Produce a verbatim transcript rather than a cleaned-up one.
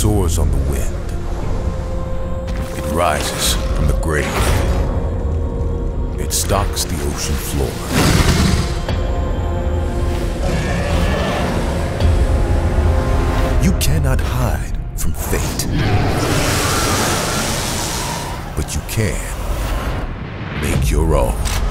soars on the wind. It rises from the grave. It stalks the ocean floor. You cannot hide from fate, but you can make your own.